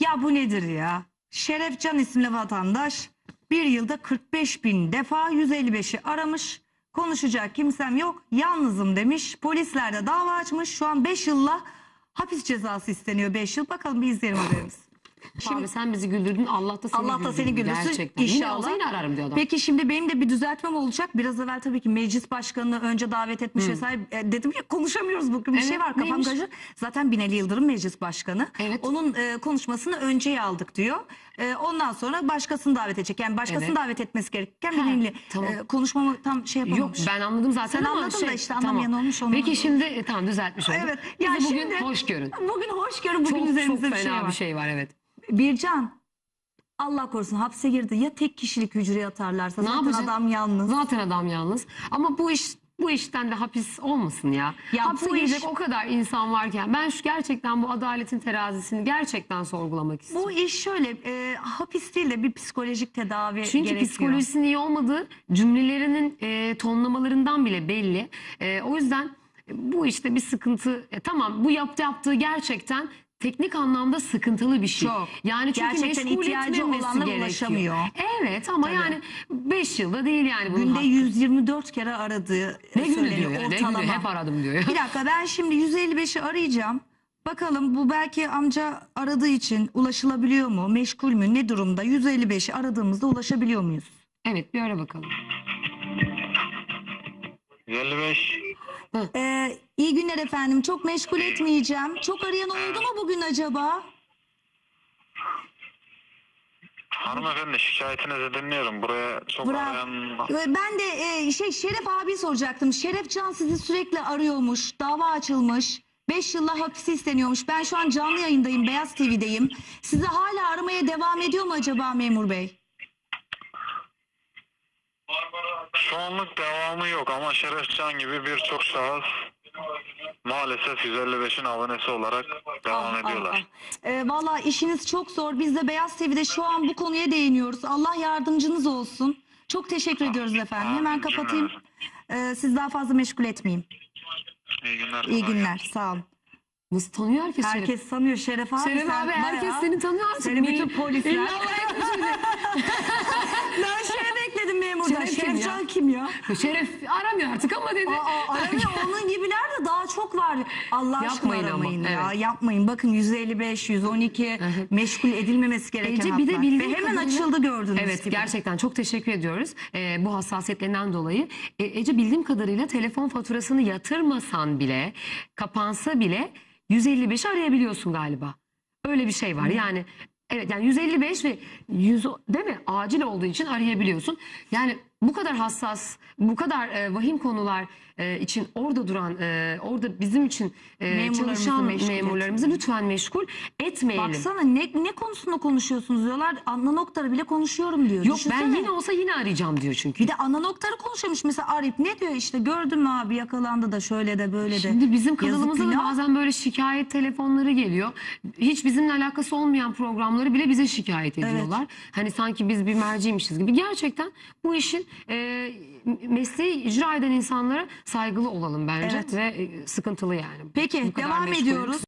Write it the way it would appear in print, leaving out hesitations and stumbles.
Ya bu nedir ya? Şerefcan isimli vatandaş bir yılda 45.000 defa 155'i aramış. Konuşacak kimsem yok, yalnızım demiş. Polisler de dava açmış. Şu an 5 yılla hapis cezası isteniyor, 5 yıl. Bakalım bir izleyelim haberimizi. Şimdi sen bizi güldürdün, Allah da seni güldürsün. Gerçekten. Yine İnşallah. olsa yine ararım diyor adam. Peki şimdi benim de bir düzeltmem olacak. Biraz evvel tabii ki meclis başkanını önce davet etmiş vesaire. Dedim ya konuşamıyoruz bugün, bir Evet, şey var kafam neymiş? karışık. Zaten Binali Yıldırım meclis başkanı. Evet. Onun konuşmasını önceye aldık diyor. Ondan sonra başkasını davet edecek. Yani başkasını Evet. davet etmesi gerekirken Binali tamam. konuşmamı tam şey Yok, yapamamış. ben anladım zaten Sen ama anladın da işte anlamayan olmuş, onu Peki anladım. şimdi tamam, düzeltmiş olduk. Evet. Bizi Ya bugün şimdi, hoş görün. Bugün hoş görün. Bugün Çok üzerimizde fena bir şey var. evet. Bircan, Allah korusun hapse girdi. Ya tek kişilik hücreye atarlarsa, zaten yapacak? adam yalnız. Zaten adam yalnız. Ama bu işten de hapis olmasın ya. Ya Hapse bu girecek iş- o kadar insan varken ben gerçekten bu adaletin terazisini gerçekten sorgulamak istiyorum. Bu iş şöyle, hapis değil de bir psikolojik tedavi Çünkü gerekiyor. psikolojisinin iyi olmadığı cümlelerinin tonlamalarından bile belli. O yüzden bu işte bir sıkıntı. Tamam, bu yaptığı gerçekten teknik anlamda sıkıntılı bir şey. Çok. Yani çünkü Gerçekten meşgul ihtiyacı etmemesi olanlar gerekiyor. ulaşamıyor. Evet ama Tabii. yani 5 yılda değil yani bunun Günde hakkı. 124 kere aradığı Ne günü söyleniyor diyor ya, ne ortalama. günü, hep aradım diyor ya. Bir dakika, ben şimdi 155'i arayacağım. Bakalım bu belki amca aradığı için ulaşılabiliyor mu? Meşgul mü? Ne durumda? 155'i aradığımızda ulaşabiliyor muyuz? Evet, bir ara bakalım. 155. İyi günler efendim. Çok meşgul etmeyeceğim. Çok arayan oldu mu bugün acaba? Hanımefendi, şikayetinizi dinliyorum. Buraya çok Bırak. arayan... Ben de Şeref abi soracaktım. Şerefcan sizi sürekli arıyormuş. Dava açılmış. 5 yılla hapsi isteniyormuş. Ben şu an canlı yayındayım. Beyaz TV'deyim. Sizi hala aramaya devam ediyor mu acaba memur bey? Şu anlık devamı yok ama Şerefcan gibi birçok şahıs maalesef 155'in abonesi olarak devam ediyorlar. Valla işiniz çok zor. Biz de Beyaz TV'de şu an bu konuya değiniyoruz. Allah yardımcınız olsun. Çok teşekkür ediyoruz efendim. Hemen kapatayım. Siz daha fazla meşgul etmeyeyim. İyi günler. İyi günler. Sağ olun. Nasıl tanıyor herkes Şeref? Herkes sanıyor Şeref abi. Şeref sen abi, herkes bayağı- seni tanıyor artık. Seni bütün polisler. İlla oraya götürecek. Ben Şeref bekledim memurdan. Şeref kim Şerefcan ya? kim ya? Şeref aramıyor artık ama dedi. Aramıyor, onun gibiler de daha çok var. Allah aşkına Yapmayın ama, aramayın ya. evet. Yapmayın. Bakın 155, 112 meşgul edilmemesi gereken Ece, bir hatlar. de bildiğim Ve hemen kadarıyla- açıldı gördünüz Evet, gibi. gerçekten çok teşekkür ediyoruz bu hassasiyetlerinden dolayı. Ece, bildiğim kadarıyla telefon faturasını yatırmasan bile, kapansa bile 155'i arayabiliyorsun galiba. Öyle bir şey var. Yani evet, yani 155 ve 100, değil mi? Acil olduğu için arayabiliyorsun. Yani bu kadar hassas, bu kadar vahim konular için orada duran, orada bizim için Memurlarımızı çalışan meşgul memurlarımızı lütfen meşgul etmeyelim. Baksana ne konusunda konuşuyorsunuz diyorlar. Ana noktaları bile konuşuyorum diyor. Yok, ben Düşünsene. yine olsa yine arayacağım diyor çünkü. Bir de ana noktaları konuşuyormuş. Mesela Arif ne diyor işte, gördün mü abi yakalandı da şöyle de böyle de. Şimdi bizim Yazık, kanalımıza da günah. bazen böyle şikayet telefonları geliyor. Hiç bizimle alakası olmayan programları bile bize şikayet ediyorlar. Hani sanki biz bir merciymişiz gibi. Gerçekten bu işin mesleği icra eden insanlara saygılı olalım bence. Evet. Ve sıkıntılı yani. Peki Bu kadar devam meşgul. ediyoruz.